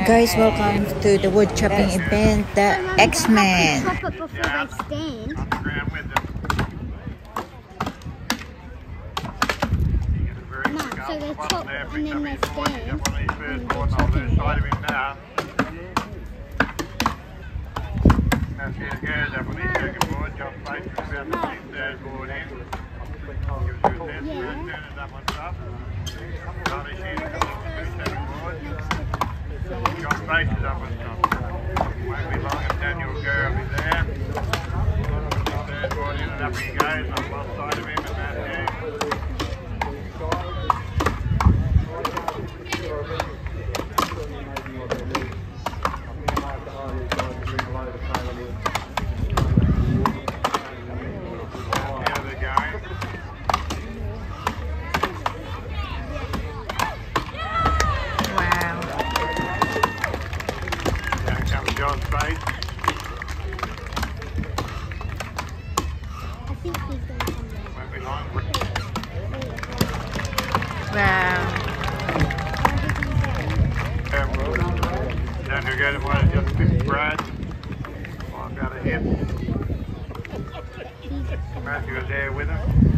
Guys, welcome to the wood chopping event, the Axemen. Chop it before they stand. No, so they chop and then they stand. Got faces up and stuff. Won't be long and Daniel Girl will be there. Third board in and up he goes. I've lost sight of him and that there. Here they go. John's face. I think he's going to come there. Won't be long. Wow. Daniel Girl might have just picked Brad. Might be able to hit. Matthew was there with him.